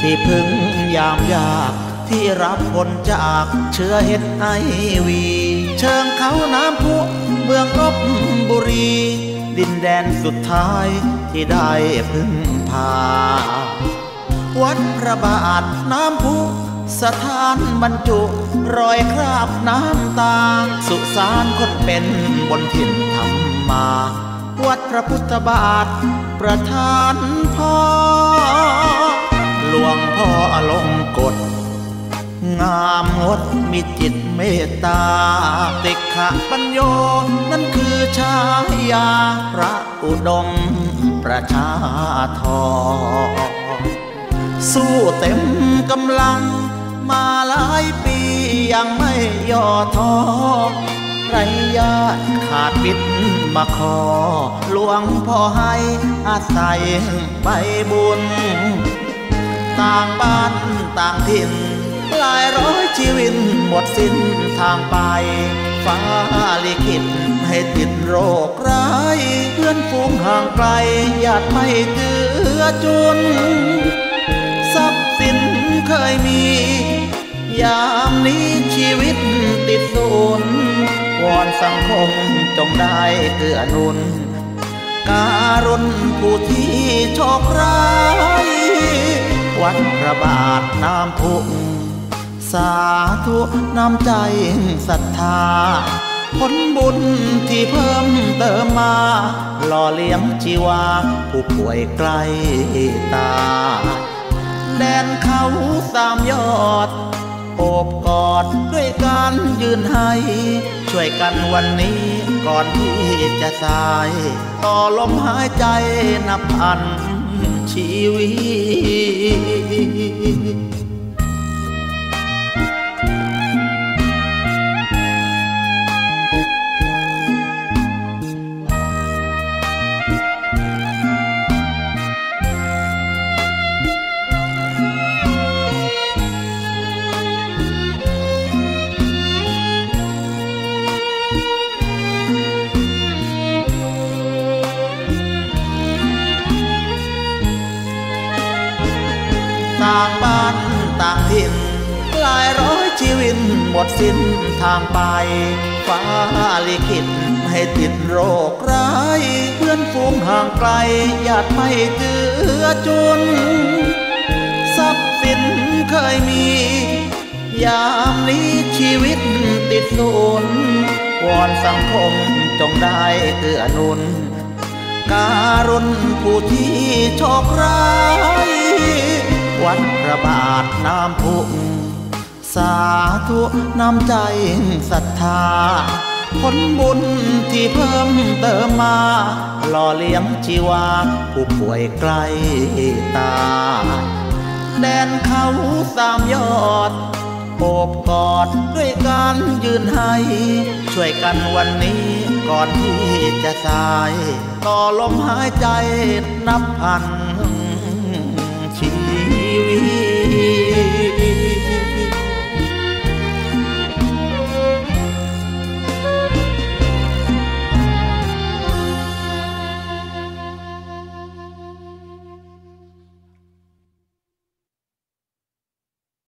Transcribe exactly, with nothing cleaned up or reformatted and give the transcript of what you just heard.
ที่พึ่งยามยากที่รับผลจากเชื้อเห็ดไอวีเชิงเขาน้ำพุเมืองลบบุรีดินแดนสุดท้ายที่ได้พึ่งพาวัดพระบาทน้ำพุสถานบรรจุรอยคราบน้ำตาสุสานคนเป็นบนถิ่นธรรมาวัดพระพุทธบาทประธานพ่อหลวงพ่ออลงกฎงามงดมีจิตเมตตาติขะปัญโยนั่นคือชายาพระอุดมประชาธรสู้เต็มกำลังมาหลายปียังไม่ย่อท้อไรญาติขาดปิดมาขอหลวงพ่อให้อาศัยใบบุญต่างบ้านต่างถิ่นหลายร้อยชีวิตหมดสิ้นทางไปฟ้าลิขิตให้ติดโรคร้ายเพื่อนฝูงห่างไกลญาติไม่เกื้อจุนทรัพย์สินเคยมียามนี้ชีวิตติดศูนย์วอนสังคมจงได้เกื้อหนุนการุณผู้ที่โชคร้ายวัดพระบาทน้ำพุสาธุน้ำใจศรัทธาผลบุญที่เพิ่มเติมมาหล่อเลี้ยงชีวาผู้ป่วยใกล้ตายแดนเขาสามยอดโอบกอดด้วยการยืนให้ช่วยกันวันนี้ก่อนที่จะสายต่อลมหายใจนับพันชีวิตต่างบ้านต่างถิ่นหลายร้อยชีวิตหมดสิ้นทางไปฟ้าลิขิตให้ติดโรคร้ายเพื่อนฝูงห่างไกลญาติไม่เกื้อจุนทรัพย์สินเคยมียามนี้ชีวิตติดศูนย์วอนสังคมจงได้เกื้อหนุนการุณผู้ที่โชคร้ายวัดพระบาทน้ำพุสาธุน้ำใจศรัทธาผลบุญที่เพิ่มเติมมาหล่อเลี้ยงชีวาผู้ป่วยใกล้ตายแดนเขาสามยอดโอบกอดด้วยการยืนให้ช่วยกันวันนี้ก่อนที่จะสายต่อลมหายใจนับพัน